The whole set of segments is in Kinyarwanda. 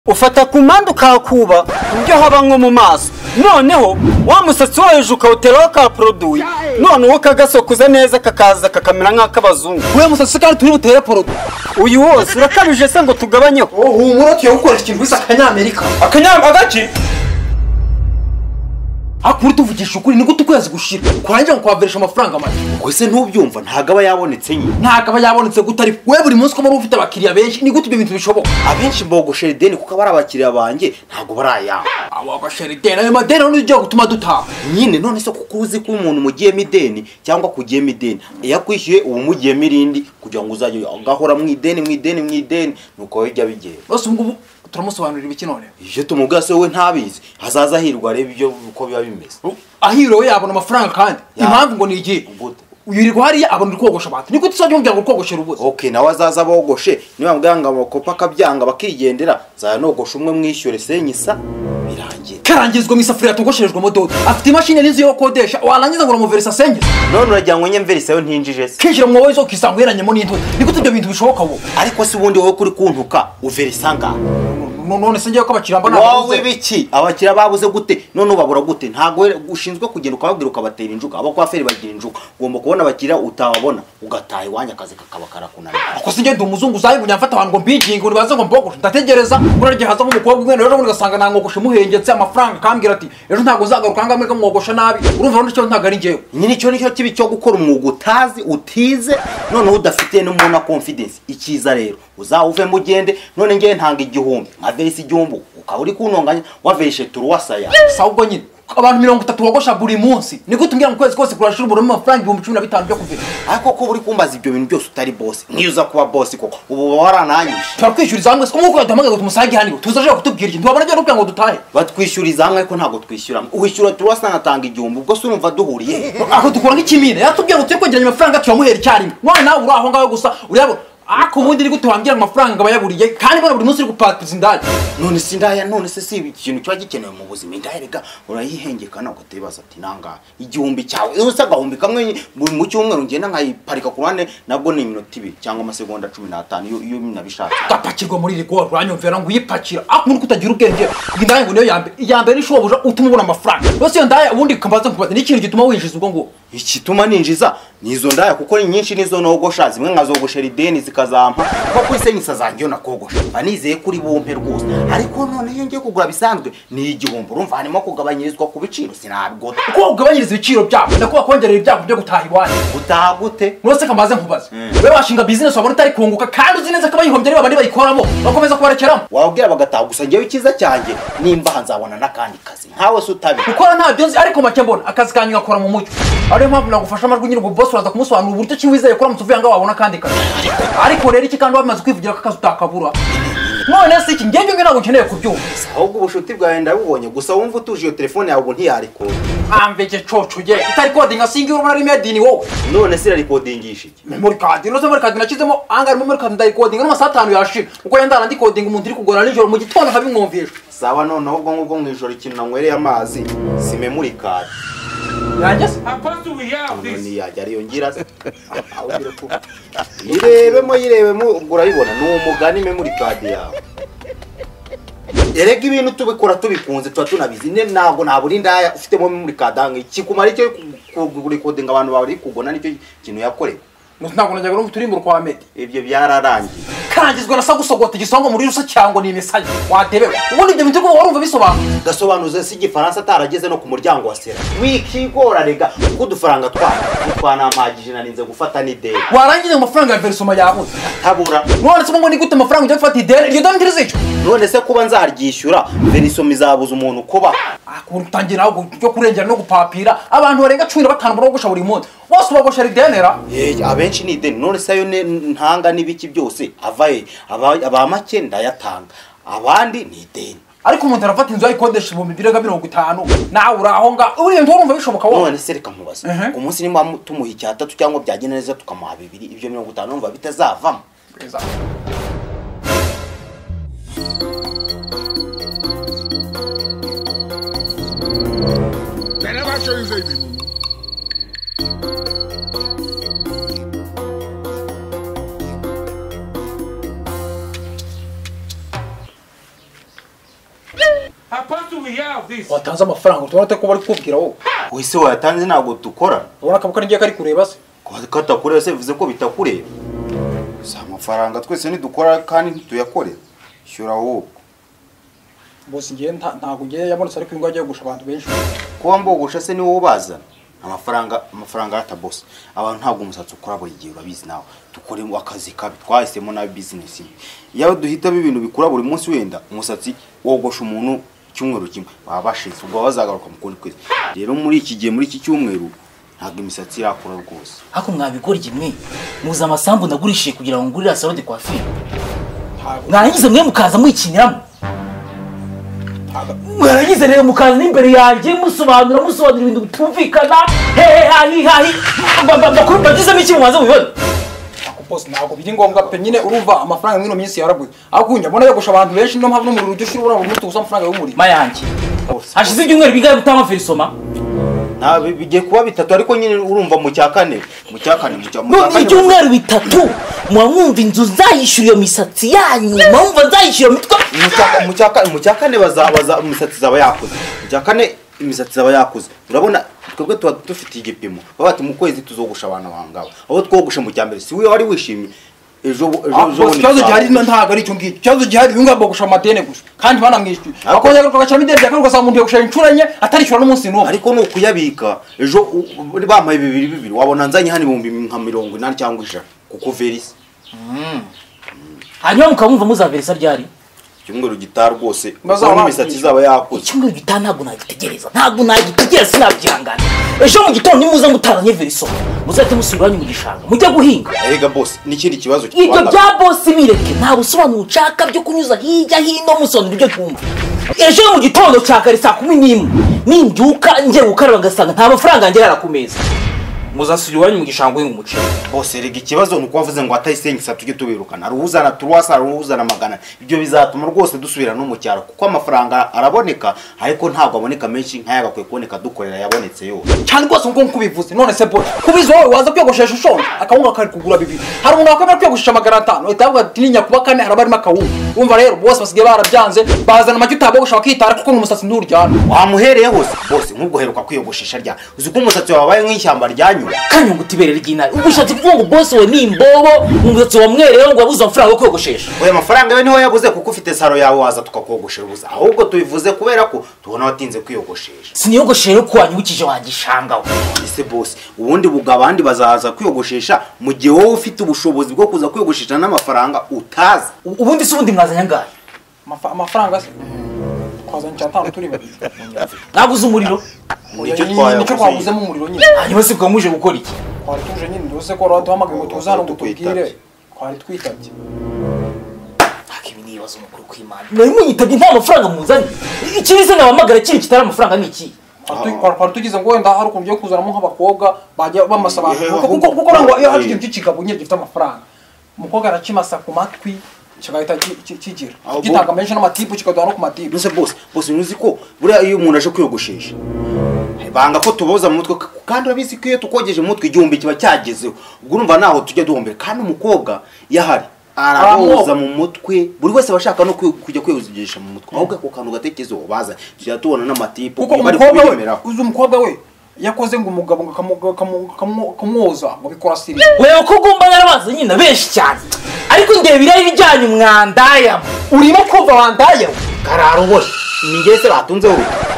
ufata ku mpande ukakuba ibyo haba nko mu maso noneho wa musatsi wo hejuru ukawuteraho ka produit noneho kagasokuza neza kakaza kakamera nk'akabazungu we musatsi kandi turi butere produit uyu wose urakabije se ngo tugabanyeho humura tuye gukoresha ikintu bisa akanyamerika agaki akuri tuvugisha ukuri ni gute ukwezi gushira kwanjye ngo kwaveresha amafaranga make kwese ntubyumva ntago aba yabonetse nyine ntagaba yabonetse gutari we buri munsi ko muri ufite abakiriya benshi ni gute ibyo bintu bishoboka abenshi mbogoshera ideni kuko abari abakiriya banjye ntago barayanga abo bashera ideni ayo madeni no ujya gutuma dutaha nyine none se kuko uzi ko umuntu mugiyemo ideni cyangwa kugiyemo ideni iyo akwishyuye ubu mugiyemo irindi kugira ngo uzajye ugahora mu ideni nuko bijya bigera bose ngubu turamusobanurira ibiki none iyo tumubwira se wowe ntabizi hazaza hirwa reba ibyo uko biba bimeze ahiro we yabona amafaranga kandi impamvu ngo nigiye uyirirwa hariya abona kogosha abantu niko tuzajya mubwira ngo kogoshera ubuze okay nawe azaza bogoshe niba mbwanga amakopa akabyanga bakigendera za nogosha umwe mwishyure senyisa birangiye karangizwa mu isafuriya tugosherejwe mododo afite imashini n'inzu yo kodesha warangiza ngo umuverisa senyisa none urajya ngo nyemverisa yo ntinjije se kinjira mu wowe zo kisangweranyemo n'intoki niko tujya bintu bishoboka wo ariko se ubundi wowe kuri kuntuka uverisa ngaho none se ngiye ko abakiriya mbona wowe biki abakiriya babuze gute none ubabura gute ntago ushinzwe kugenda ukababwira ukabatera injuka abo kwa feri bagira injuka ugomba kubona abakiriya utababona ugataha iwanya akazi kakaba karakunanira ako singe ndi umuzungu uzayibunya mfata abantu ngo mbigingo nibaze ngo mbogoshe ndategereza urarye haza nk'umukobwa umwe rero ugasanga nangogoshe muhengetse amafaranga kambwira ati ejo ntago uzagaruka ngamwe ko mwogosha nabi urumva none cyo ntago ari ngewe nyine cyo nicyo kibi cyo gukora umwuga utazi utize none udafite no muna confidence ikiza rero uzawuve mugende none ngiye ntanga igihumbi verisi igihumbi ukaba uri kunonganya waverishe turuwasaya sawa ubwo nyine abantu 30 wogosha buri munsi niko tumbwira mu kwezi kose kurashira uburimo amafaranga 15,000 byo kuvira ariko ko buri kumbaza ibyo bintu byose utari boss nkiyuza kuba boss koko ubu warananyisha twakwishuriza hamwe ko muko yadamaga tumusage hani tuzaje kutubwira ikintu wabona cyo rupya ngo dutahe batwishyuriza hamwe ariko ntago twishyura uwishyura turuwasana atanga igihumbi ubwo se urumva duhuriye aho dukora nk'ikimine yatubwira ngo twegeranya amafaranga tuyamuhera cyarimo none nawe uri aho ngaho gusa uriyabo ako ubundi niko tuwambira amafaranga bayaburiye kandi bana buri munsi uri gupatiriza indaya none si indaya none se si ikintu cyo gikenewe mu buzima indaya rega urayihengekana ukatebaza ati nanga igihumbi cyawe usa gahumbi kamwe mu cyumweru ngenda nkayiparika ku ruhande nabwo ni iminota 2 cyangwa amasegonda 15 iyo nabishatse gapakirwa muri rigor uranyumvira ngo uyipakira akumuntu kutagira ubwenge indaya ngo niyo yambere nishoboje utuma ubona amafaranga bose iyo ndaya ubundi kambaza kubaza n'ikintu gituma winjiza ubwo ngo ikituma ninjiza nizo ndaya kuko ni nyinshi nizo nogosha zimwe nkazogoshera ideni zikazampa kuko kuri senyisa zanjye nakogosha anizeye kuri bumpe rwose ariko none iyo ngiye kugura bisanzwe ni igihombo urumva harimo kugabanyirizwa ku biciro sinabwo uko ugabanyiriza ibiciro byabo ndakuba kongerera ibyago byo gutaha iwanyu gutaha gute mwese kamaze nkubaza we washinga business wabona utari kunguka kandi uzi neza ko bayihombye ari babandi bayikoramo bakomeza kubarekeramo wabwira bagataha gusa ngewe ikiza cyanjye nimba hanzabona nakandi kazi ntawe se utabi ukora ntabyo nzi ariko make mbona akazi kanyu gakora mu mucyo ariyo mpamvu nagufasha amajwi nyiri ubwo boss uraza kumusobanura uburyo ki wizeye ko uramutse uvuye ngo wabona kandi kazi ariko rero iki kandi wamaze kwivugira ko akazi utakabura none se iki ngenge ntabwo nkeneye kubyumva ahubwo ubushuti bwawe ndabubonye gusa wumva utuje iyo telefone yawe ubu ntiyarikora amveke coco je itari coding asingi urumara ari made in wowe none se recordingisha iki memory card no se memory card nakizemo anga memory card ndari coding no masata 5 yashira uko yandana ndi coding umuntu iri kugora nijoro mu gitondo nkabimwumvisha sawa none ahubwo ngubwo mwijoro ikintu nanywereye amazi si memory card yanjye none yajya ariyo ngira se yirebemo urayibona ni umugani memory card yawe erega ibintu tubikora tubikunze tuba tunabizi ntabwo naburi ndaya ufitemo memory card hange kikumara icyo recording abantu bari kugona nicyo kintu yakorewe ntabwo najyaga no turimbura kwa Medi ibyo byararangiye kangizwe na sagusogota igisongo muri rusa cyangwa ni imisaje wadebewe ubundi ibyo bintu ko warumva bisobanura gasobanuze si igifaransa atarageze no ku muryango wa sera wikigora rega kuko udufaranga twanampagije narinze gufata n'ideni warangize mu mafaranga ya verisoma yabuze tabura none se ngo ni gute amafaranga ujya gufata ideni iryo deni ntirizico none se kuba nzaryishyura verisoma izabuza umuntu kuba akuru utangira aho byo kurengera no gupapira abantu barenga 15 barogosha buri munsi bose bagosha idenera abenshi ni ideni none se ayo ntanga n'ibiki byose avaye abamake ndayatanga abandi ni ideni ariko umuntu arafata inzu ayikodesha 250 nawe uraho nga uri nto urumva bishoboka wowe none se reka nkubaza umunsi nimba tumuha icyatatu cyangwa byagenda neza tukamuha 2 ibyo 50 numva bitazavamo watanze amafaranga tubona ko bari kubwira wowe wese wayatanze ntabwo dukora ubona akabuka n'igihe kari kureba se katakureba se bivuze ko bitakureba si amafaranga twese ntidukora kandi ntituyakore shyura wowe bose ngiye ntabwo ngiye yabonetse ariko ngo agiye gusha abantu benshi kuba mbogosha se ni wowe ubazana amafaranga yata boss abantu ntabwo umusatsi ukora buri gihe urabizi nawe dukore akazi kabi twahisemo na business yawe duhitamo ibintu bikura buri munsi wenda umusatsi wogosha umuntu cyumweru kimwe baba bashize ubwo bazagaruka mu kundi kwezi rero muri iki gihe muri iki cyumweru ntabwo imisatsi irakura rwose hako mwabigora imwe muza amasambu nagurishije kugira ngo ngurira salon de coiffure mwarangize mwe mukaza mwikiniramo mwarangize rero mukaza n'imbere yanjye musobanura ibintu bitumvikana hahi bakuru bagizemo iki mubanza mubibona ako boss ntabwo biri ngombwa pe nyine urumva amafaranga mwino minsi yaraguye ako nyabona yogosha abantu benshi no mpamvu n'umuriro ujye ushira urabona umutuza amafaranga y'umuriro mayanjye hashize ibyumweru bigaye gutanga ferisoma bigiye kuba bitatu ariko nyine urumva mu cyakane ibyumweru bitatu mwumva inzu nzayishyura iyo misatsi yanyu mwumva nzayishyura mitwa mu cyakane bazabaza imisatsi zaba yakoze mu cyakane imisatsi zaba yakoze urabona twebwe tuba dufite igipimo baba bati mu kwezi tuzogusha abantu bangaba aho twogusha mu cyambere si we wari wishimye ejo cyazo gihari ntago ari cyo ngicyo cyazo gihari bingamba gusha amadene gusa kandi banamwishyuye akongera gukacamo ideni yakari ugasanga umuntu yagusha inshuranye atarishyura n'umunsi n'umwe ariko no kuyabika ejo bamaye 200 wabona nzanye hano 180 cyangwa 100 kuko verisi hanyuma mukabumva muzaverisa ryari cyumweru gitar rwose bazabona imisatsi zaba yakoze cyumweru gitar ntabwo nagitegereza sinabyangana ejo mu gitondo nimuza mutaranye veriso muzate musubiranye mu gishanga mujya guhinga erega boss n'ikindi kibazo ibyo bya boss bireke nta busobanuro ucaka byo kunyuza hirya hino musonera ibyo twumva ejo mu gitondo cya kare saa 11 nimbyuka ngiye gukaraba gasanga nta mafaranga ngera ku meza muzasubiranye mu gishanga guhinga umuceri boss erega ikibazo nuko wavuze ngo atayisengisa tujye tubirukana ruhuzana turwasa ruhuzana magana ibyo bizatuma rwose dusubira no mu cyaro kuko amafaranga araboneka ariko ntabwo aboneka menshi nk'aya gakwiye kuboneka dukorera yabonetse yo cyane rwose ngo kubivuze none se boss kubizo wowe waza kwiyogoshesha ushonje akawunga kari kugura 2 hari umuntu wakwemera kwiyogoshesha 500 utavuga ati ninya kuba kane arabarimo akawunga umva rero boss basigaye barabyanze bazana amajyo utabogosha bakitara kuko umusatsi nturyana wamuhereye hose boss nk'ubwo heruka kwiyogoshesha rya uzi ko umusatsi wabaye nk'ishyamba ryanyu kanyo ngutiberera ry'inabi ubushatse kuvuga ngo boss we ni imbobo umusatsi wamwereyeho ngo wabuze amafaranga yo kwiyogoshesha oya amafaranga yo niho yabuze kuko ufite saro yawe waza tukakogoshera ubuza ahubwo tubivuze kubera ko tubona watinze kwiyogoshesha siniyogoshera ko wanyibukije wagishangaho ese boss ubundi buga abandi bazaza kwiyogoshesha mu gihe wowe ufite ubushobozi bwo kuza kwiyogoshesha n'amafaranga utaza ubundi se ubundi mwazanya ngahe amafaranga se twazanye cyatanu turi babiri naguze umuriro nicyo twaguzemo umuriro nyine hanyuma se ukamuje gukora iki twari tuje nyine ndose ko raduhamagaye ngo tuza hano ngo tubwire twari twitabye hakibi nibaza umukuru kw'Imana nari munyitabye nta mafaranga muzanye ikiri se nabamagara kiri kitari amafaranga ni iki twari tugize ngo wenda hari ukuntu byo kuzanamo nk'abakobwa bajya bamasaba kuko ngo iyo hari ikintu cy'ikigabo nyine gifite amafaranga umukobwa arakimasa ku matwi kigahita kigira gitanga menshi n'amatipu kikaduha no ku matipu nose boss uzi ko buriya iyo umuntu aje kwiyogoshesha banga ko tuboza mu mutwe kandi urabizi ko iyo tukogeje mu mutwe igihumbi kiba cyagezeho ubwo urumva naho tujya duhombera kandi umukobwa yahari araboza mu mutwe buri wese bashaka no kujya kwiyogoshesha mu mutwe ahubwo ako kantu gatekerezo baza tujya tubona n'amatipu bari kubimera uzi umukobwa we yakoze ngo umugabo kamwoza ngo bikora siri wewe ko ugomba narabaza nyine benshi cyane ariko ndebira ibijyanye umwandaya urimo kumva wandaya kararo bose ni ngese batunzeho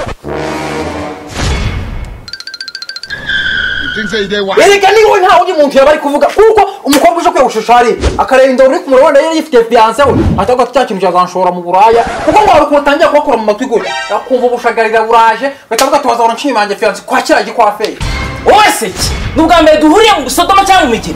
erega niwe nta undi muntu yabari kuvuga kuko umukobwa uje kwiyogoshesha hari akareba inda uri kumureba wenda yari yifite fiance we atavuga ati cya kintu cyazanshora mu buraya kuko ngo hari kutangira kubakora mu matwi gutya akumva ubushagarira buraje bakavuga ati wazabona nshimanje fiance kwa kiraje kwa feye wowe se ki n'ubwa mbere duhuriye mu Sodoma cyangwa mu Migina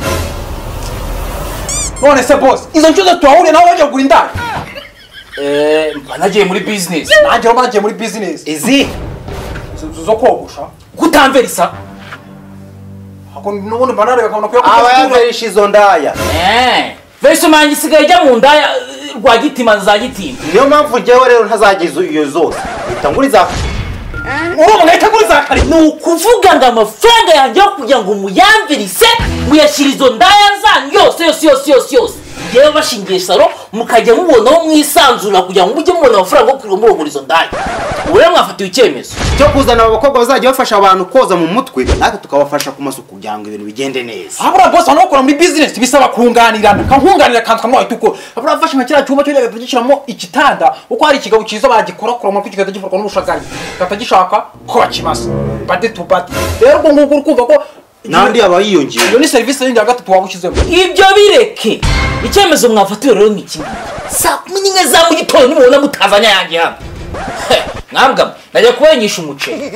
none se boss izo ncuzo tuhahuriye nawe wajya kugura indaya nagiye muri business nanjye nagiye muri business izi zo kogosha kutamverisa ako nubundi banare bakabona ko abayaverisha izo ndaya verisa mangi sigaye ijya mu ndaya rwa gitima za gitima niyo mpamvu njyewe rero ntazagize iyo zose itanguriza uwo mwahita kuri za kare ni ukuvuga ngo amafaranga yanjye yo kugira ngo muyamvirise muyashyira izo ndaya zanyu yose yewe bashingiye saro mukajya mubonaho mwisanzura kugira ngo mujye mubona amafaranga yo kurira muri izo ndaya. Ubu rero mwafatiwe icyemezo cyo kuzana abakobwa bazajya bafasha abantu koza mu mutwe natwe tukabafasha ku masuku kugira ngo ibintu bigende neza. Abura boss hano bakora muri business bisaba kunganirana kankunganira kanzwa mwawe tuko. Abura bafashe nka kira cyuma cyo gishyiramo igitanda uko hari ikigabo cyiza bagikora kora mu kigenda giforwa n'ubushagari katagishaka ko bakimasa bade to bade. Rero ngo nguko urumva ko nandi aba yiyongera. Iyo ni service y'indi gatatu wabushyizemo. ibyo bireke. Icyemezo mwafatiwe rero ni iki? Saa 11 za mu gitondo nimubona mutazanya yanjye hano. Mwambwa najya kubenyisha umuceri.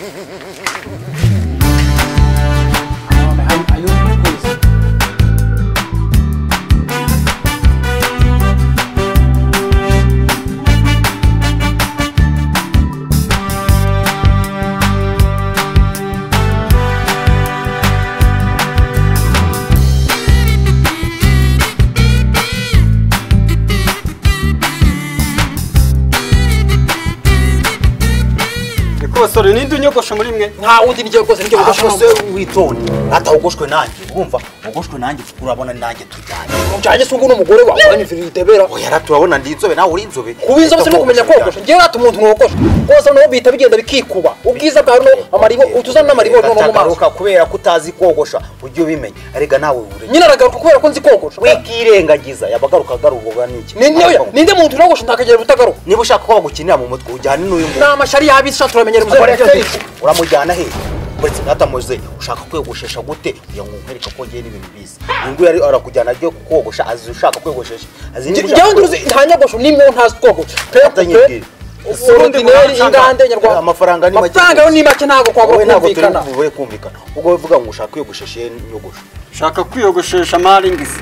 Basore ninde unyogosha muri mwe? Nta wundi ngiye rwose ngiye gukosha se witonde atahugoshwe nanjye urumva ugoshwe nanjye urabona nanjye tujyanye mujanye sungu n'umugore wawe uranyifirira itebera oya raturabona ndi inzobe nawe uri inzobe kuba inzobe se no kumenya kogosha ngiye rata umuntu mwogosha rwose no bita bigenda bikikuba ubwiza bwa no amaribo utuzana n'amaribo no mu maso kubera kutazi kogosha ujye ubimenya arega nawe ure nyina aragaruka kubera ko nzi kogosha wikirengagiza yabagaruka garuvuga niki ninde muntu uragosha ntakagera butagaruka niba ushaka ko bagukinira mu mutwe ujyane n'uyu muntu n'amashari yabisha turamenyera uramujyana he uretse natamuze ushaka kwegoshesha gute kugira ngo nkwereke ko ngiye n'ibintu bizi ngo yari arakujyana agiye kogosha azi ushaka kwegoshesha azi njyewe nduzi ntanyagosho nimwe ntazi kogosha ordinary ingande nyarwanda amafaranga ni make amafaranga yo ni make ntago kwagomba kumvikana ubwo bivuga ngo ushaka kwiyogoshesha nyogosho Shaka kwiyogoshesha maringisi.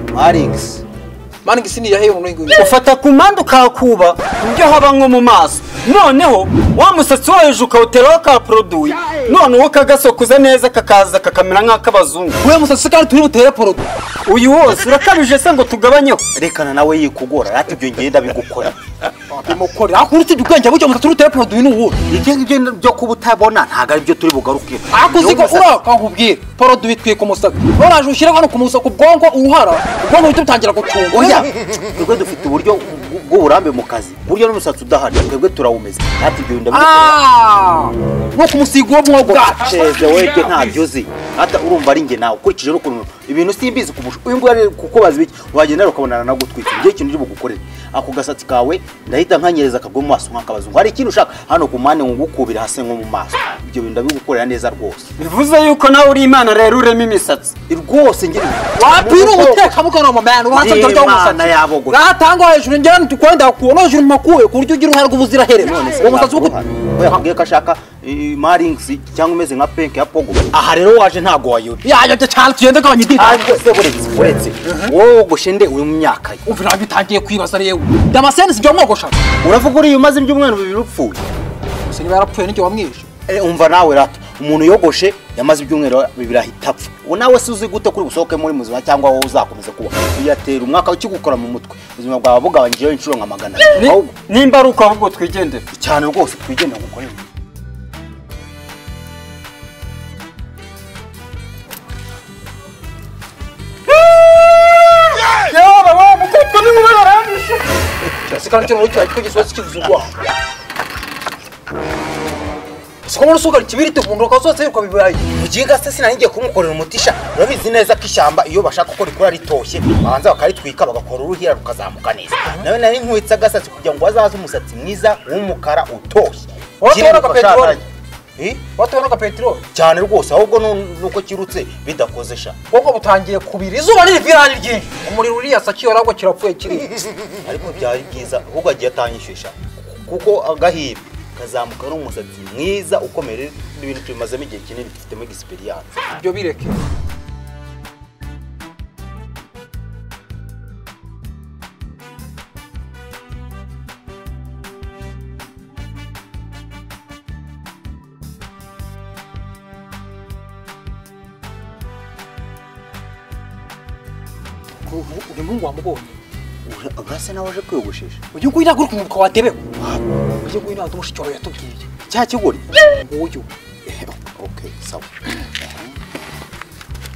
Mangi sini yahe umuntu ngo Ufata kumanda ukakuba ibyo haba nko mu maso. Noneho wa musatsi wo hejuru ukawuteraho ka produit. None uwo kagasokuza neza kakaza kakamera nk'akabazungu. we musatsi kandi turi butere produit. Uyu wose urakabije se ngo tugabanyeho. rekana nawe yikugora ati ibyo ngenda bigukora Bimukora akurutse ubwenge bucyo musatsi utere produit n'uwo. ibyo byo kuba utabona ntago ari byo turi bugaruke Akuziga uraka nkubwire produit twiye ku musatsi. Oraje ushira hano ku musatsi kubwonko uruhara. Ubwonko butangira gutunga. oya twebwe dufite uburyo bw'uburambe mu kazi buryo n'umusatsi udahari twebwe turawumeze ati ibyo ndabikora no kumusiga uwo mwogo cheze webwe ntabyo uzi hata urumva ari nge nawe ukurikije n'ukuntu ibintu simbizi kumusha uyu nguyu ari kukubaza biki wagenda ukabonana na gutwika ngiye ikintu uri bugukorera ako gasatsi kawe ndahita nkanyereza kagwe mu maso nk'akabazungu hari ikintu ushaka hano ku mane ngukubira hase nko mu maso ibyo bintu ndabigukorera neza rwose Bivuze yuko nawe uri Imana rero urema imisatsi. rwose ngira wapira umuteka mukana mu man uratse ndaryo umusatsi ratanga hejuru ngera ntukwenda kuona hejuru makuwe ku buryo ugira uruhare rw'ubuzira here uwo musatsi uko oya kugiye kashaka marings cyangwa umeze nka pink ya pogo aha rero waje ntago wayobe yaje cyane tugende kanye dita se buretse wowe goshende uri mu myaka uvira bitangiye kwibaza rewe damascene sibyo mwogosha uravuga uri umaze ibyumweru bibiri upfuye se niba yarapfuye n'icyo wamwishe umva nawe rata umuntu yogoshe yamaze ibyumweru bibiri ahita apfa uwo nawe si uzi gute kuri busohoke muri muzima cyangwa wowe uzakomeza kuba uyatera umwaka ukigukora mu mutwe ubuzima bwawe bugabanyijeho inshuro nka 100 Nimba ari uko ahubwo twigendere. cyane rwose twigendera gukorera Yaba wa mukobwa ni mubararamisha. sikana cyo n'icyo ariko gisozi kizugwa Sikomo suka kibirite kumuntu kasose yuko bibaye mugiga se sinangiye kumukorera umutisha urabizi neza ko ishyamba iyo bashaka ko rikora ritoshye babanza bakaritwika bagakora uruhira rukazamuka neza nawe nari nkwitsa gasatsi kugira ngo azaze umusatsi mwiza w'umukara utoshye watora ka petrol watora ka petrol cyane rwose ahubwo nuko kirutse bidakoze sha ubwo butangiye kubira izuba riri virani ryinshi umuriro uri yasaki yoragwa kirapfuye kiri ariko byari byiza ahubwo agiye atanyishisha kuko agahira kazamuka n'umusatsi mwiza ukomere n'ibintu tubimazemo igihe kinini dufitemo experience ibyo bireke uyu mungu wamubonye agase nawe aje kwiyogoshesha uyu nguyu ntabwo uri kumubuka wadebewe uyu nguyu ntabwo umushiki wawe yatubwiye cya kigori uyu okay sawa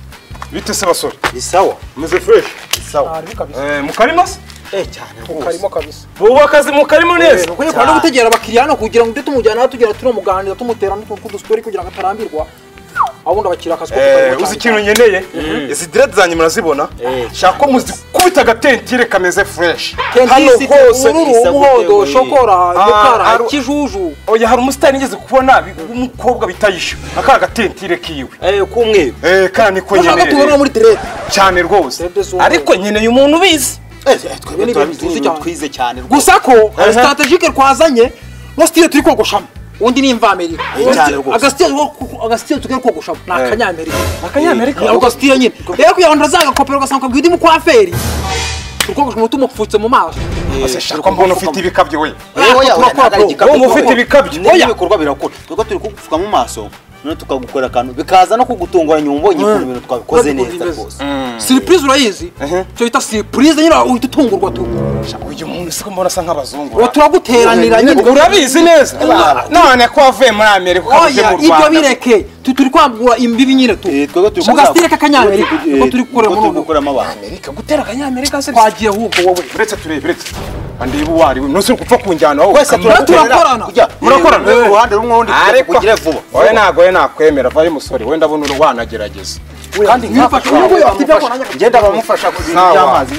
bite se basore ni sawa meze fresh ni sawa mukarima se cyane rwose karimo kabisa bubu akazi mukarimo neza ukwiye kwanda gutegera abakiriya hano kugira ngo tumujyana tugera turamuganira tumutera n'utuntu tw'udustori kugira ngo atarambirwa abundi abakiriya akazi ko uzi ikintu nkeneye izi direde zanjye murazibona shaka ko muzikubita agatentire kameze fresh hano hose umuhondo shokora umukara kijuju oya hari umusitari nigeze kubona umukobwa bitayisha aka gatentire kiwe kumwe kandi ko nkeneye tubona muri direde cyane rwose ariko nkeneye umuntu ubizi twize cyane gusa ko strategique twazanye no style turi kogoshamo undi ni imva Amerika agasitire tugiye kogoshamo na Akanyamerika agasitire nyine rero kugira ngo ndazaga kopera ugasanga bwidi mu kwaferi turikogosha umutima upfutse mu maso ase shaka mbona ufite ibikabyo we wowe ufite ibikabyo oya ibikorwa birakora twego turi kugufuka mu maso none tukagukora akantu bikaza no kugutungura nyumbo nyikuru ibintu twabikoze neza rwose surprise urayizi cyo bita surprise nyira uhita utungurwa tu uyu muntu siko mbona asa nk'abazungu turaguteranira nyine urabizi neza none ko wavuye muri Amerika ukavuye mu Rwanda ibyo bireke turi kwambura imbibi nyine tu mu gasitire k'Akanyamerika ko turi gukoramo abantu Amerika gutera Akanyamerika se twagiye ahubwo wowe uretse andiba wari nose kupfa kunjyana wowe wese turakorana murakorana uruhande rumwe undi kugira vuba oya nago nakwemera vaye musore we ndabona urwanagerageza kandi nkafasha uyu afite ngenda bamufasha ku bintu by'amazi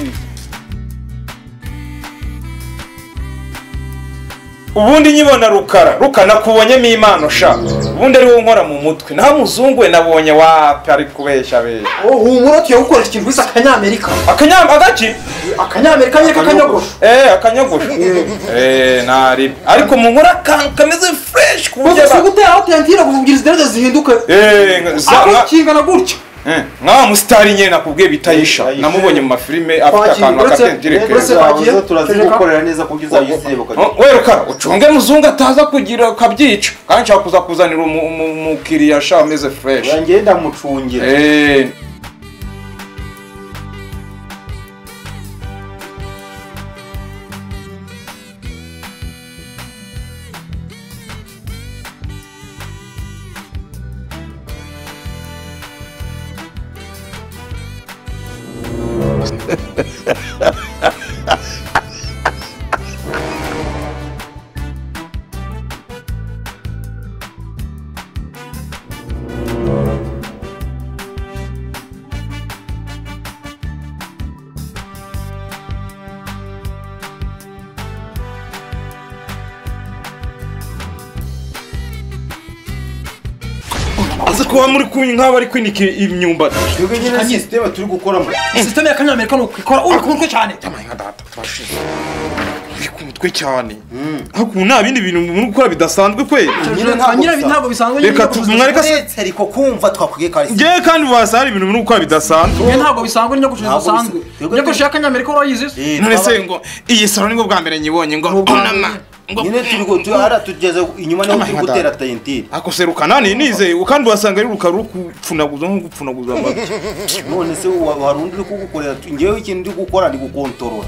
ubundi nyibona rukana kubonyemo impano sha ubundi ari wo nkora mu mutwe naho muzungu we nabonye wapi ari kubeshya humura tuye gukoresha ikintu bisa Akanyamerika Akanyamerika nyeka kanyogosho akanyogosho nari ariko mu nkora kameze fresh kubye gutera aho tentira kugira iziderde zihinduke kingana gutyo nka musitari nyene nakubwiye bitayisha namubonye mu mafilime afite akantu akatentire keza turazigukorera neza kugiza yisireba weruka ucunge muzungu ataza kugira kabyica kandi nshaka kuza kuzanira umukiriya sha ameze fresh ngenda mucungira aza kuba muri kunyi nk'aba ari kwinika imyumbati twebwe nyine system turi gukoramo system ya Akanyamerika no kwikora uri kumutwe cyane cyamaye data twashize uri kumutwe cyane ariko nta bindi bintu muri gukora bidasanzwe kwe nyine ntabwo bisanzwe reka tumwareka ariko kumva twakwiye kare ngiye kandi wasari ibintu muri gukora bidasanzwe ntabwo bisanzwe nyogosho bisanzwe nyogosho ya Akanyamerika urayizi none se ngo iyi saro nibwo bwa mbere nyibonye ngo onama nyine turi ara tugeze inyuma no turi gutera tayentire ako serukana nize kandi wasanga ari rukaru kupfunaguza nko gupfunaguza amabyi none se warundi uri kugukorera ngewe ikintu ndi gukora ndi gukontorora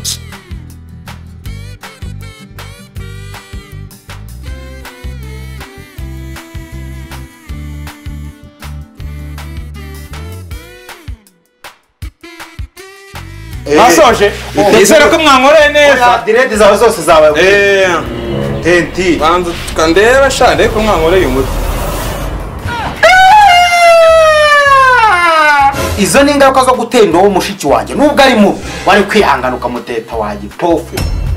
nasoje izera ko mwankoreye neza direde zawe zose zabaye tenti banza tukandeba shande ko mwankoreye umutwe izo ni ingaruka zo gutenda uwo mushiki wanjye nubwo ari mubi wari kwihangana ukamuteta wanjye pofu